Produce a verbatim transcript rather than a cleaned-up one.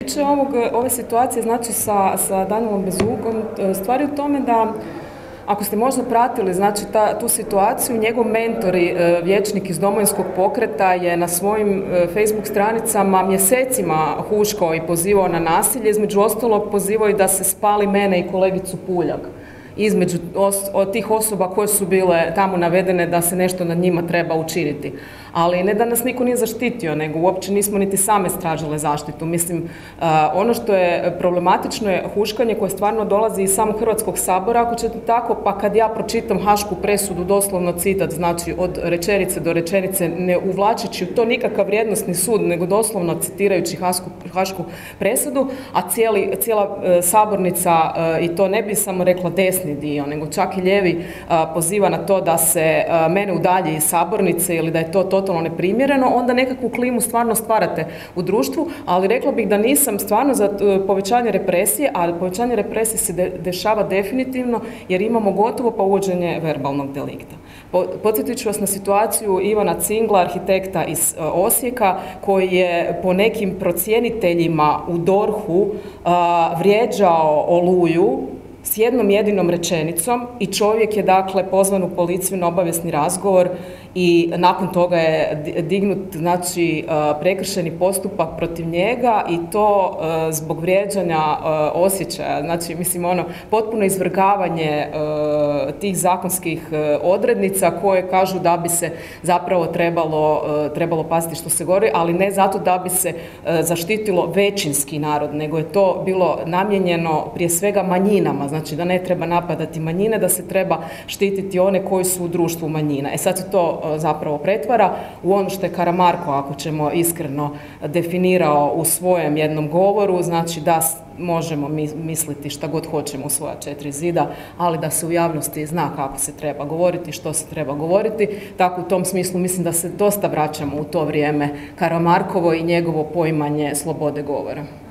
tiče ovog, ove situacije znači sa, sa Danijelom Bezugom, stvar je u tome da ako ste možda pratili znači, ta, tu situaciju, njegov mentor i e, vijećnik iz Domovinskog pokreta je na svojim e, Facebook stranicama mjesecima huškao i pozivao na nasilje, između ostalog pozivao i da se spali mene i kolegicu Puljak između os, od tih osoba koje su bile tamo navedene da se nešto nad njima treba učiniti. Ali ne da nas niko nije zaštitio, nego uopće nismo niti same stražile zaštitu. Mislim, uh, ono što je problematično je huškanje koje stvarno dolazi iz samog Hrvatskog sabora, ako ćete tako, pa kad ja pročitam hašku presudu, doslovno citat, znači od rečenice do rečenice, ne uvlačeći u to nikakav vrijednosni sud, nego doslovno citirajući hašku, hašku presudu, a cijeli, cijela uh, sabornica, uh, i to ne bi samo rekla desni dio, nego čak i lijevi uh, poziva na to da se uh, mene udalji iz sabornice ili da je to totalno neprimjereno, onda nekakvu klimu stvarno stvarate u društvu, ali rekla bih da nisam stvarno za uh, povećanje represije, a povećanje represije se de- dešava definitivno jer imamo gotovo pa uvođenje verbalnog delikta. Po, podsjetit ću vas na situaciju Ivana Cingla, arhitekta iz uh, Osijeka, koji je po nekim procjeniteljima u dorhu uh, vrijeđao Oluju s jednom jedinom rečenicom i čovjek je dakle pozvan u policiju na obavijesni razgovor i nakon toga je dignut znači prekršajni postupak protiv njega i to zbog vrijeđanja osjećaja. Znači, mislim, ono, potpuno izvrgavanje tih zakonskih odrednica koje kažu da bi se zapravo trebalo, trebalo paziti što se govori, ali ne zato da bi se zaštitilo većinski narod, nego je to bilo namijenjeno prije svega manjinama, znači da ne treba napadati manjine, da se treba štititi one koji su u društvu manjina. E sad se to zapravo pretvara u ono što je Karamarko, ako ćemo iskreno, definirao u svojem jednom govoru, znači da možemo misliti šta god hoćemo u svoja četiri zida, ali da se u javnosti zna kako se treba govoriti, što se treba govoriti. Tako u tom smislu mislim da se dosta vraćamo u to vrijeme Karamarkovo i njegovo poimanje slobode govora.